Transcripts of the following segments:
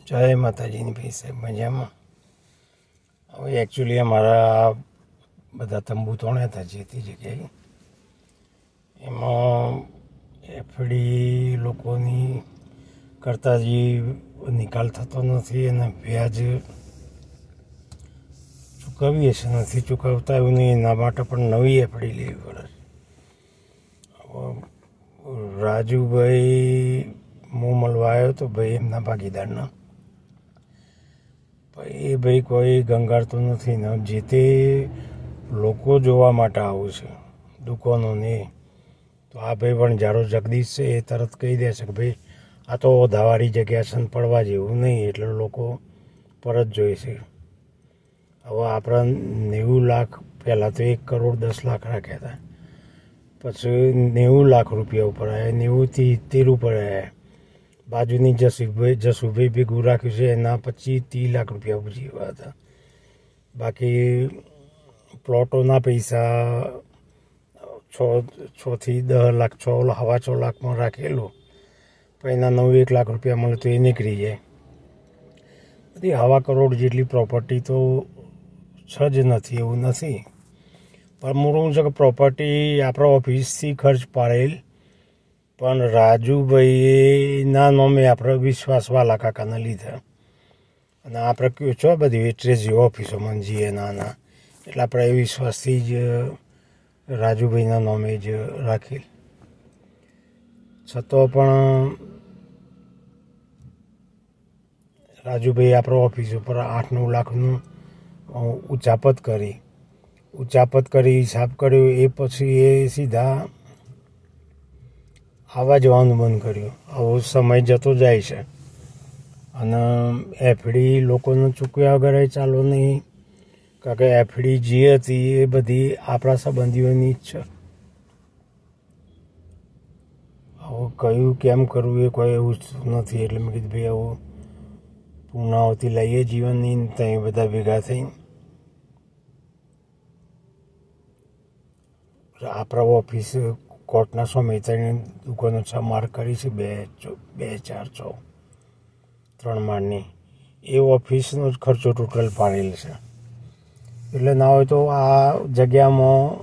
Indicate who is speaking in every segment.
Speaker 1: જય માતાજીની ભાઈ સાહેબ મજામાં. હવે એકચ્યુઅલી અમારા બધા તંબુ તોડ્યા હતા જે તે જગ્યાએ. એમાં એફડી લોકોની કરતા જે નિકાલ થતો નથી અને વ્યાજ ચૂકવીએ છે નથી ચૂકવતા એવું નહીં. એના માટે પણ નવી એફડી લેવી પડે. રાજુભાઈ હું મળવા આવ્યો તો ભાઈ એમના ભાગીદારના. એ ભાઈ કોઈ ગંગારતો નથી ને જે તે લોકો જોવા માટે આવું છે દુકાનોને. તો આ ભાઈ પણ જારો જગદીશ છે એ તરત કહી દે છે કે ભાઈ આ તો ધાવાળી જગ્યા છે પડવા જેવું નહીં, એટલે લોકો પરત જોઈ છે. હવે આપણા 90 લાખ પહેલાં તો 1 કરોડ 10 લાખ રાખ્યા હતા, પછી 90 લાખ રૂપિયા ઉપર આવ્યા, 90થી 70 ઉપર આવ્યા. બાજુની જસુભાઈ ભેગું રાખ્યું છે એના 25-30 લાખ રૂપિયા જેવા હતા. બાકી પ્લોટોના પૈસા 6 થી 10 લાખ 6 લાખમાં રાખેલું, પણ એના 9-1 લાખ રૂપિયા મળે તો એ નીકળી જાય. બધી 1.25 કરોડ જેટલી પ્રોપર્ટી તો જ નથી એવું નથી. પણ મૂળ છે કે પ્રોપર્ટી આપણા ઓફિસથી ખર્ચ પાડેલ, પણ રાજુભાઈના નામે આપણે વિશ્વાસવાલા કાકાને લીધા. અને આપણે કહ્યું છો બધી વેટરેજી ઓફિસોમાં જઈએ નાના, એટલે આપણે એ વિશ્વાસથી જ રાજુભાઈના નામે જ રાખેલ. છતાં પણ રાજુભાઈ આપણે ઓફિસ ઉપર 8-9 લાખનું ઉચાપત કરી હિસાબ કર્યો. એ પછી એ સીધા આવવા જવાનું બંધ કર્યું. આવો સમય જતો જાય છે અને એફડી લોકોને ચૂકવ્યા વગર ચાલો નહીં, કારણ કે એફડી જે હતી એ બધી આપણા સંબંધીઓની જ છે. હવે કયું કેમ કરવું એ કોઈ એવું નથી. એટલે મેં કીધું ભાઈ આવું પૂર્ણાવતી લઈએ જીવનની, ત્યાં બધા ભેગા થઈ આપણા ઓફિસ કોર્ટના સામે દુકાનો 6 માળ કરી છે, 2, 4, 6, 3 માળની. એ ઓફિસનો જ ખર્ચો ટોટલ પાડેલ છે. એટલે ના હોય તો આ જગ્યામાં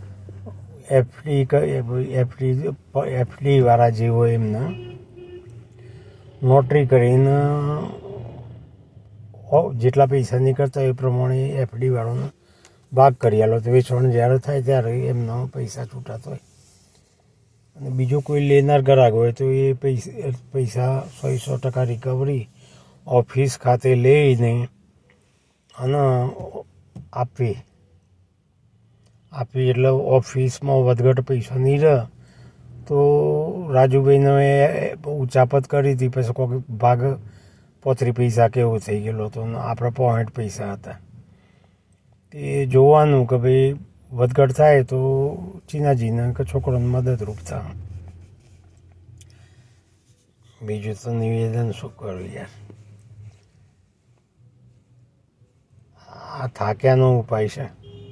Speaker 1: એફડીવાળા જે હોય એમને નોટરી કરીને જેટલા પૈસા નીકળતા એ પ્રમાણે એફડીવાળાનો ભાગ કરી આલો. તો વેચવાનું જ્યારે થાય ત્યારે એમનો પૈસા છૂટાતો હોય. અને બીજો કોઈ લેનાર ગ્રાહક હોય તો એ પૈસા 100% રિકવરી ઓફિસ ખાતે લઈને અને આપી એટલે ઓફિસમાં વધઘટ પૈસા નહીં રહે. તો રાજુભાઈને ઉચાપત કરી હતી, પછી કોઈ ભાગ 35 પૈસા કેવું થઈ ગયેલો હતો, આપણે 65 પૈસા હતા. એ જોવાનું કે ભાઈ વધઘટ થાય તો ચીનાજીને કે છોકરોને મદદરૂપ થાય. બીજું તો નિવેદન શું કરું યાર, આ થાક્યાનો ઉપાય છે.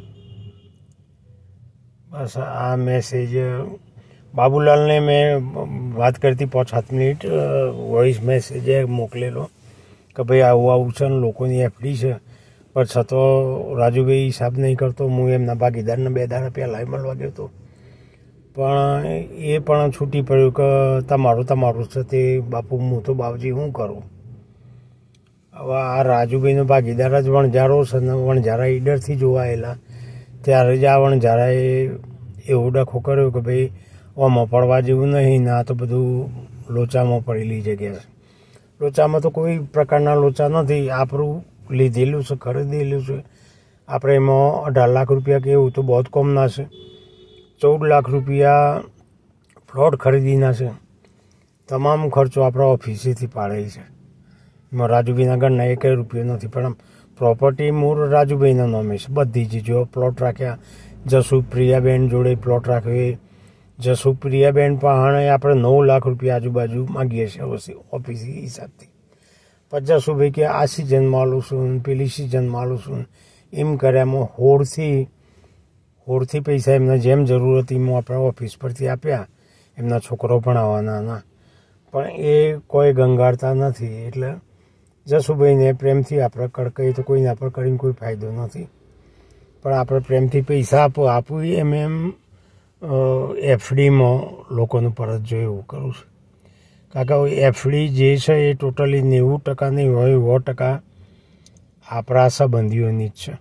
Speaker 1: બસ આ મેસેજ બાબુલાલને મેં વાત કરતી 5-7 મિનિટ વોઇસ મેસેજ મોકલેલો કે ભાઈ આવું છે ને લોકોની એફડી છે, પણ છતાં રાજુભાઈ હિસાબ નહીં કરતો. હું એમના ભાગીદારને 2 દાડા પહેલાં મળવા ગયો હતો, પણ એ પણ છૂટી પડ્યું કે તમારું છે તે બાપુ, હું તો બાપજી શું કરું. હવે આ રાજુભાઈનો ભાગીદાર જ વણઝારો છે ને વણઝારા ઈડરથી જોવાયેલા, ત્યારે જ આ વણઝારાએ એવો ડખો કર્યો કે ભાઈ આમાં પડવા જેવું નહીં ને આ તો બધું લોચામાં પડેલી જગ્યા છે. લોચામાં તો કોઈ પ્રકારના લોચા નથી. આપણું લીધેલું છે, ખરીદેલું છે. આપણે એમાં 18 લાખ રૂપિયા કે એવું તો બહુ કમના છે. 14 લાખ રૂપિયા પ્લોટ ખરીદીના છે. તમામ ખર્ચો આપણા ઓફિસેથી પાડેલ છે. એમાં રાજુભાઈના ઘરના 1 રૂપિયો નથી. પણ પ્રોપર્ટી મૂળ રાજુભાઈના નામે છે બધી જ. જો પ્લોટ રાખ્યા, જસુપ્રિયાબેન જોડે પ્લોટ રાખ્યો, જસુપ્રિયાબેન પણ આપણે 9 લાખ રૂપિયા આજુબાજુ માગીએ છીએ ઓફિસ હિસાબથી. પછી જસુભાઈ કે આ સિઝનમાં આલું છું, પેલી સિઝનમાં આલું છું, એમ કર્યામાં હોડથી પૈસા એમને જેમ જરૂર હતી એમાં આપણે ઓફિસ પરથી આપ્યા. એમના છોકરો ભણાવવાના, પણ એ કોઈ ગંગારતા નથી. એટલે જસુભાઈને પ્રેમથી આપણે કડકાઈએ તો કોઈના પર કરીને કોઈ ફાયદો નથી, પણ આપણે પ્રેમથી પૈસા આપું એમ એફડીમાં લોકોનું પરત જો એવું કરું છું. કારણ કે એફડી જે છે એ ટોટલી 90% નહીં હોય, 100% આપણા સંબંધીઓની જ છે.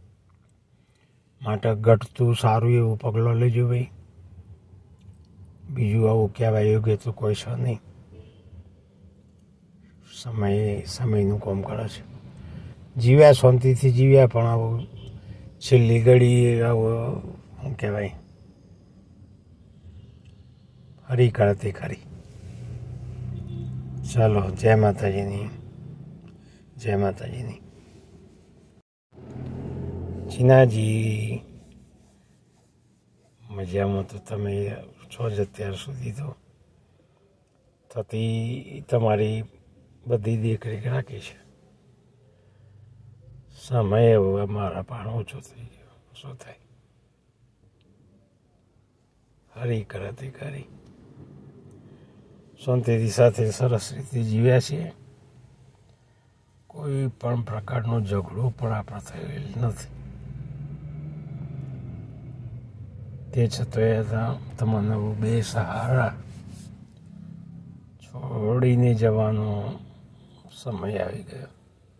Speaker 1: માટે ઘટતું સારું એવું પગલું લેજો ભાઈ. બીજું આવું કહેવાય યોગ્ય તો કોઈ છે નહીં. સમયનું કામ કરે છે. જીવ્યા શાંતિથી જીવ્યા, પણ આવું છેલ્લી ઘડી આવું શું કહેવાય હરી કરે તે ખરી. ચાલો, જય માતાજીની, જય માતાજીની. જીનાજી મજામાં તો તમે છો જ અત્યાર સુધી તો થતી તમારી બધી દેખરેખ રાખી છે. સમય હવે મારા પણ ઓછો થઈ ગયો, શું થાય? હરી કરે તે કરી. શાંતિથી સાથે સરસ રીતે જીવ્યા છીએ. કોઈ પણ પ્રકારનો ઝઘડો પણ આપણે થયેલ નથી. તે છતાં તમને બે સહારા છોડીને જવાનો સમય આવી ગયો.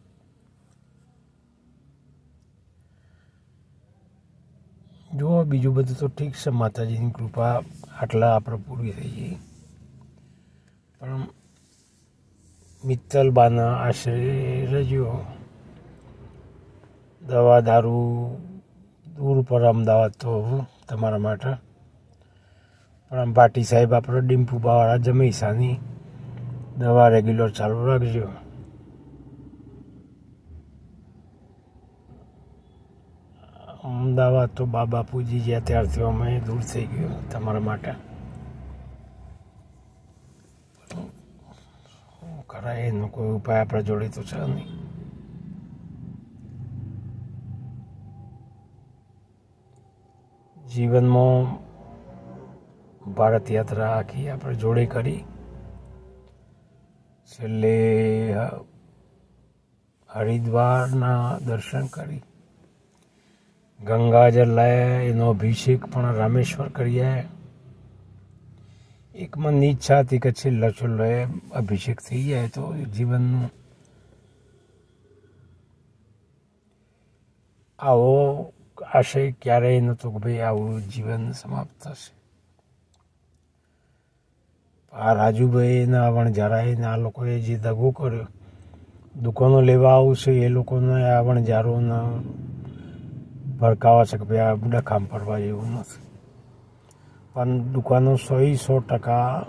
Speaker 1: જુઓ, બીજું બધું તો ઠીક છે, માતાજીની કૃપા આટલા આપણે પૂરી થઈ ગઈ. પણ મિત્તલબાના આશરે રહેજો. દવા દારૂ દૂર પર અમદાવાદ તો તમારા માટે, પણ પાટી સાહેબ આપણે ડિમ્પુબાવાળા જમૈસાની દવા રેગ્યુલર ચાલુ રાખજો. અમદાવાદ તો બાપુજી જ્યાં ત્યારથી અમે દૂર થઈ ગયું તમારા માટે. ખરા એનો કોઈ ઉપાય આપણા જોડે તો છે નહીં. જીવનમાં ભારત યાત્રા આખી આપણે જોડે કરી. છેલ્લે હરિદ્વારના દર્શન કરી, ગંગાજળ લાયા, એનો અભિષેક પણ રામેશ્વર કરી આવ્યા. એક મનની ઈચ્છા હતી કે છેલ્લો અભિષેક થઈ જાય તો જીવનનું આવો આશય ક્યારેય નહોતો કે ભાઈ આવું જીવન સમાપ્ત થશે. આ રાજુભાઈને આ વણઝારાને આ લોકોએ જે દગો કર્યો, દુકાનો લેવા આવશે એ લોકોને આ વણઝારોને ભડકાવા છે કે ભાઈ આ ડખામ પડવા જેવું નથી. પણ દુકાનો 100%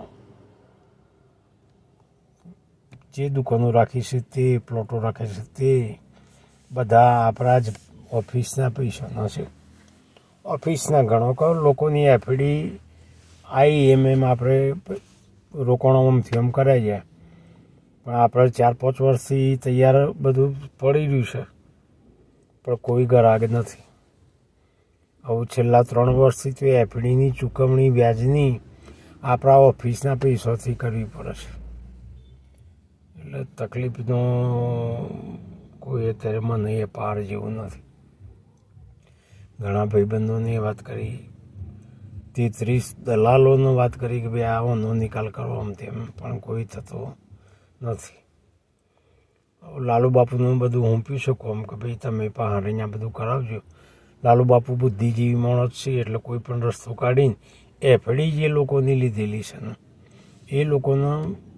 Speaker 1: જે દુકાનો રાખી છે તે પ્લોટો રાખે છે તે બધા આપણા જ ઓફિસના પૈસાના છે. ઓફિસના ગણો કહો, લોકોની એફડી એમ આપણે રોકાણો આમથી આમ કરાઈ જાય, પણ આપણે 4-5 વર્ષથી તૈયાર બધું પડી રહ્યું છે, પણ કોઈ ગ્રાહક નથી. હવે છેલ્લા 3 વર્ષથી તો એફડીની ચૂકવણી વ્યાજની આપણા ઓફિસના પૈસાથી કરવી પડે છે. એટલે તકલીફનો કોઈ અત્યારે મને એ પાર જેવું નથી. ઘણા ભાઈબંધોને વાત કરી, 30 દલાલોને વાત કરી કે ભાઈ આવાનો નિકાલ કરો આમ તેમ, પણ કોઈ થતો નથી. લાલુ બાપુનું બધું હુંપ્યું શકું આમ કે ભાઈ તમે પણ અહીંયા બધું કરાવજો. લાલુ બાપુ બુદ્ધિજીવી માણસ છે, એટલે કોઈ પણ રસ્તો કાઢીને એફડી જે લોકોની લીધેલી છે ને એ લોકોનો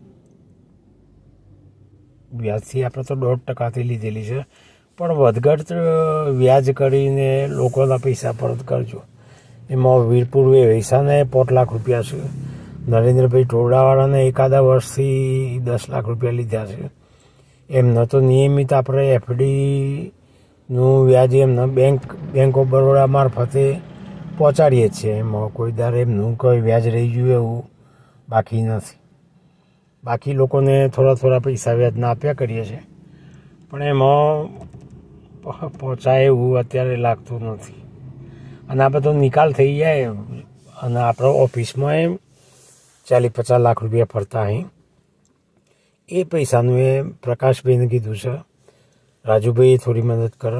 Speaker 1: વ્યાજથી આપણે તો 1.5%થી લીધેલી છે, પણ વધઘટ વ્યાજ કરીને લોકોના પૈસા પરત કરજો. એમાં વીરપુર વૈસાને 5 લાખ રૂપિયા છે, નરેન્દ્રભાઈ ટોડાવાળાને એકાદા વર્ષથી 10 લાખ રૂપિયા લીધા છે. એમના તો નિયમિત આપણે એફડીનું વ્યાજ એમના બેંક ઓફ બરોડા મારફતે પહોંચાડીએ જ છીએ. એમાં કોઈ દર એમનું કોઈ વ્યાજ રહી ગયું એવું બાકી નથી. બાકી લોકોને થોડા પૈસા વ્યાજના આપ્યા કરીએ છીએ, પણ એમાં પહોંચાય એવું અત્યારે લાગતું નથી. અને આ બધો નિકાલ થઈ જાય અને આપણે ઓફિસમાં એમ 40-50 લાખ રૂપિયા ફરતા અહીં એ પૈસાનું એ પ્રકાશભાઈને કીધું છે, રાજુભાઈ થોડી મદદ કરે.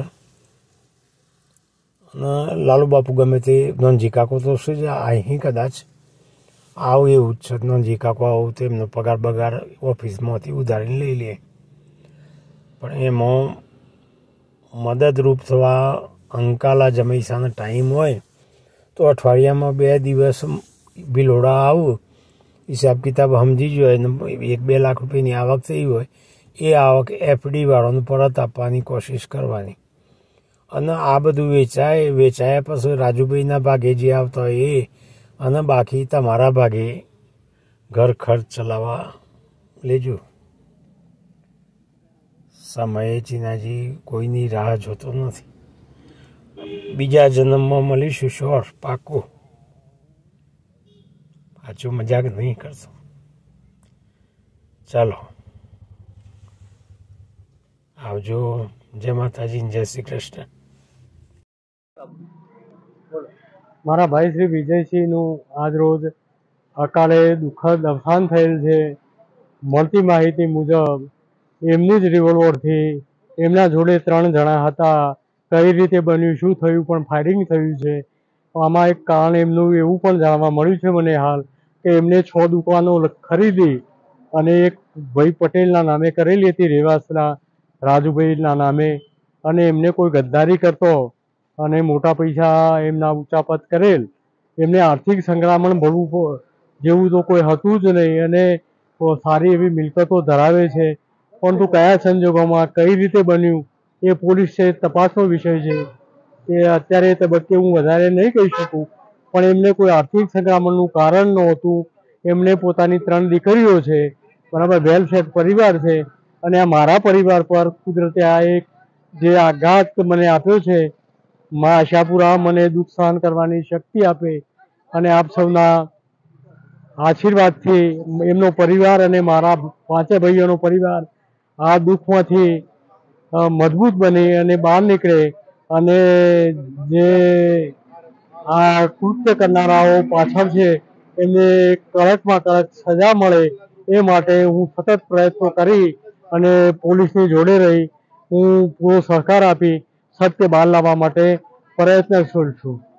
Speaker 1: અને લાલુ બાપુ ગમે તે નોનજી કાકો તો શું છે, અહીં કદાચ આવું એવું જ છે. નોનજી કાકો આવું તો એમનો પગાર બગાર ઓફિસમાંથી ઉધારીને લઈ લે. પણ એમાં મદદરૂપ થવા અંકાલા જમૈસાનો ટાઈમ હોય તો અઠવાડિયામાં 2 દિવસ ભિલોડા આવું, હિસાબ કિતાબ સમજી જ હોય ને 1-2 લાખ રૂપિયાની આવક થઈ હોય, એ આવક એફડી વાળાને પરત આપવાની કોશિશ કરવાની. અને આ બધું વેચાયા પછી રાજુભાઈના ભાગે જે આવતા હોય એ, અને બાકી તમારા ભાગે ઘર ખર્ચ ચલાવવા લેજો. સમયે ચીનાજી કોઈની રાહ જોતો નથી. બીજા જન્મમાં મળીશું શ્યોર, પાકું. પાછું મજાક નહીં કરતો. ચાલો આવજો. જય માતાજી, જય શ્રી કૃષ્ણ.
Speaker 2: મારા ભાઈ શ્રી વિજયસિંહનું આજ રોજ અકાળે દુઃખદ અવસાન થયેલ છે. મળતી માહિતી મુજબ એમની જ રિવોલ્વરથી એમના જોડે 3 જણા હતા. કઈ રીતે બન્યું, શું થયું, પણ ફાયરિંગ થયું છે. આમાં એક કારણ એમનું એવું પણ જાણવા મળ્યું છે મને હાલ, કે એમને 6 દુકાનો ખરીદી અને એક ભાઈ પટેલના નામે કરેલી હતી, રેવાસના રાજુભાઈના નામે. અને એમને કોઈ ગદ્દારી કરતો અને મોટા પૈસા એમના ઉચાપત કરેલ. એમને આર્થિક સંકળામણ ભરવું જેવું તો કોઈ હતું જ નહીં, અને સારી એવી મિલકતો ધરાવે છે. પરંતુ કયા સંજોગોમાં કઈ રીતે બન્યું એ પોલીસ તપાસનો વિષય છે. એ અત્યારે તબક્કે હું વધારે નહીં કહી શકું, પણ એમને કોઈ આર્થિક સંકળામણનું કારણ નહોતું. એમને પોતાની 3 દીકરીઓ છે, બરાબર, વેલ સેટ પરિવાર છે. અને આ મારા પરિવાર પર કુદરતે આ એક જે આઘાત મને આપ્યો છે, મા આશાપુરા મને દુઃખ સહન કરવાની શક્તિ આપે, અને આપ સૌના આશીર્વાદથી એમનો પરિવાર અને મારા 5 ભાઈઓનો પરિવાર આ દુઃખમાંથી મજબૂત બને અને બહાર નીકળે, અને જે આ કૃત્ય કરનારાઓ પાછળ છે એમને કડકમાં કડક સજા મળે એ માટે હું સતત પ્રયત્નો કરી અને પોલીસની જોડે રહી હું પૂરો સહકાર આપી સત્ય બહાર લાવવા માટે પ્રયત્નશીલ છું.